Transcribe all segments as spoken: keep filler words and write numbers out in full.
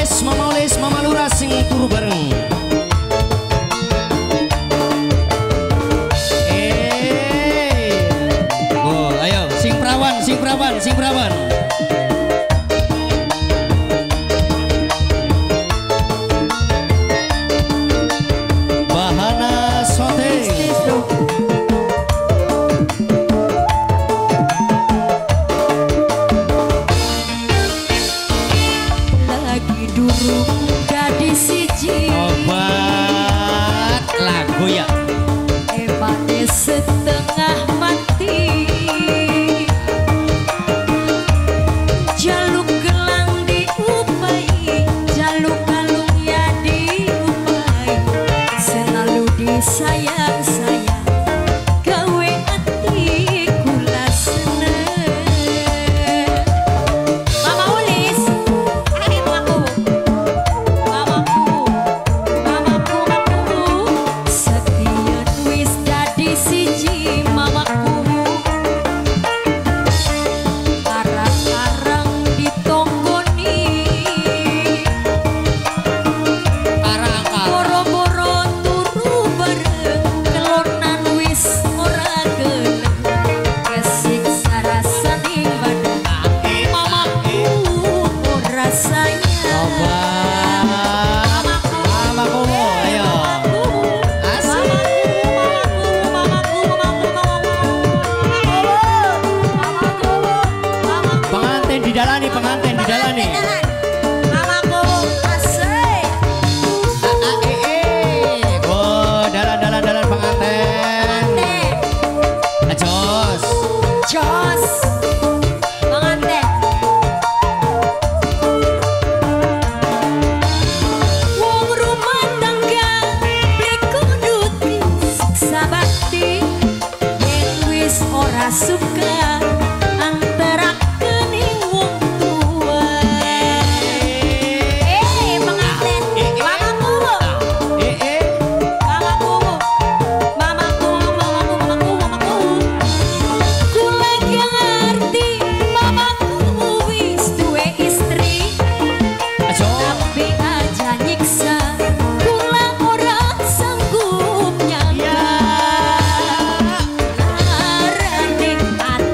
Ulis, Mama Ulis, Mama Lurah sing turu bareng. Eh, oh, ayo sing perawan, sing perawan, sing perawan. Bahana Sote. Lagi durung gadis siji Obat lagu ya. Ebane setengah mati Jaluk gelang diupai Jaluk kalung ya diupai Selalu disayang-sayang Gawe hati kula seneng Mama Ulis Hai mamaku Mamaku Mamaku Mamaku Sekian wis dadi siji mamaku Arang-arang ditonggoni Arang-arang. Boro-boro turu bareng Kelonan wis ora gelem Kesiksa rasane badan Mamaku ora sayang Obat. Mamaku Mamaku, ayo. Asik. Mamaku, mamaku, mamaku, mamaku, mamaku, Pengantin didalani, pengantin didalani. mamaku, asik. Ah, ah, eh, eh. Oh, dalan-dalan-dalan pengantin. Ah, jos. Jos, pengantin. Wong rumah tangga beli kudut siksa bakti yen wis ora suka antara kening wong tua. Eh, pengantin, mamaku, Eh, eh. mamaku, mamaku, mamaku, mamaku, mamaku. Kula ngerti mamaku wis duwe istri. Ah, jos. Tapi aja nyiksa Kula ora sanggup nyangka Larane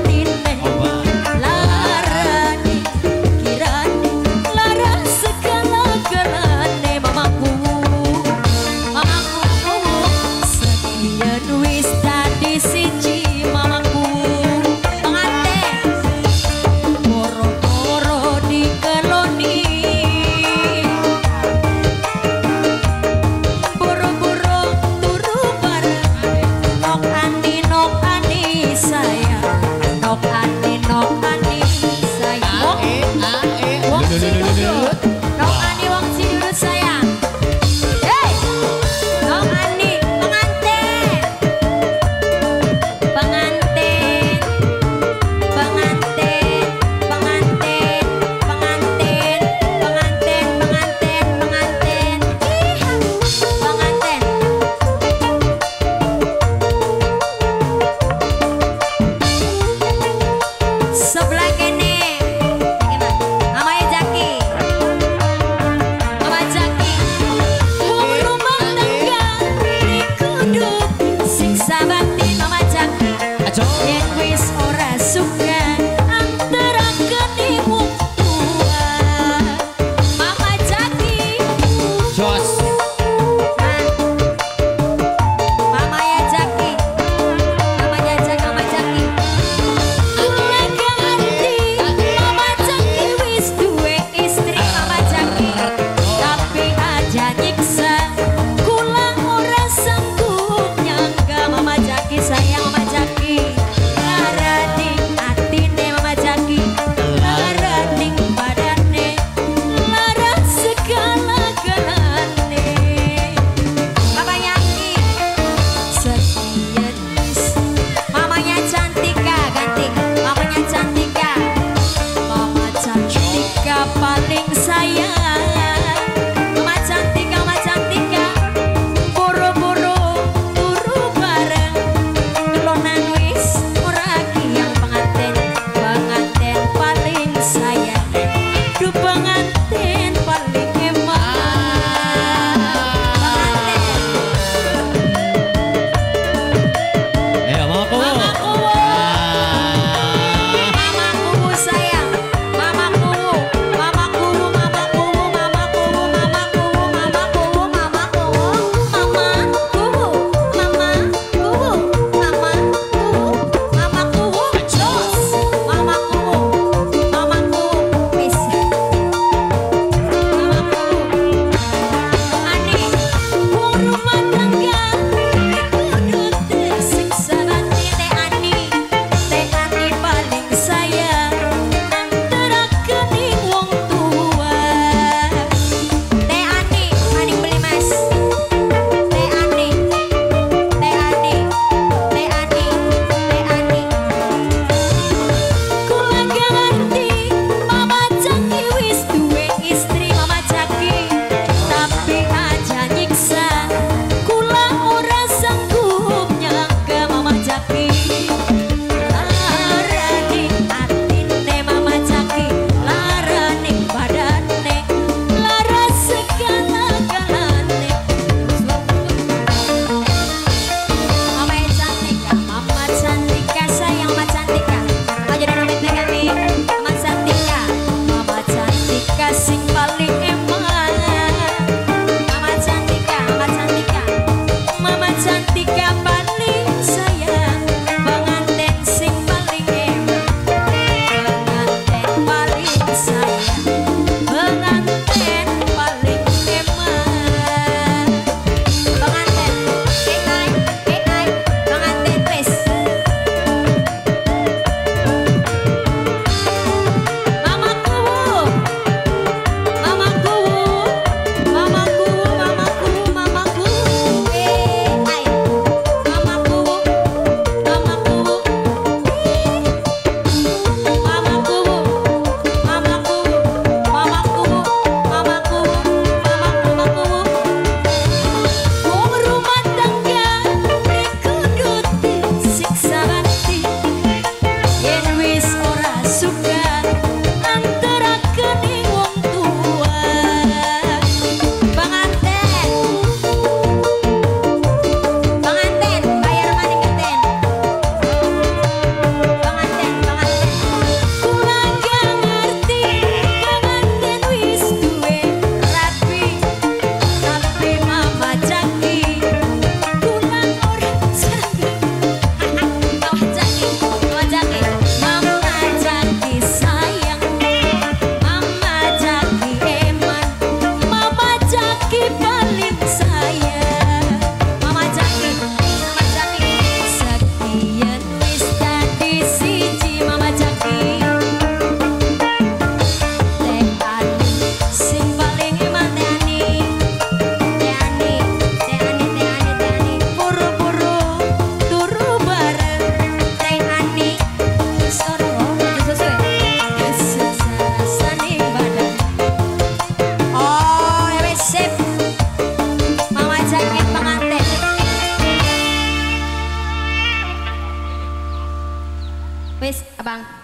Abang.